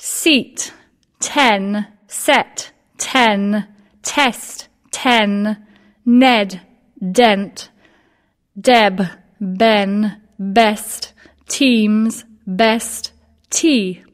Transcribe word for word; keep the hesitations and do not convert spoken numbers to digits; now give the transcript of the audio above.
seat, ten, set, ten, test, ten, Ned, dent, Deb, Ben, best, teams, best, tea.